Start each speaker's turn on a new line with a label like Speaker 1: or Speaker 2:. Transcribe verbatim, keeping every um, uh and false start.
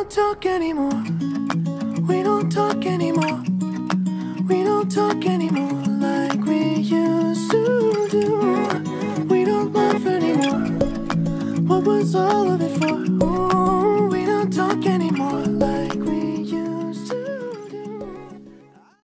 Speaker 1: don't talk anymore. We don't talk anymore. We don't talk anymore like we used to do. We don't laugh anymore. What was all of it for? Ooh.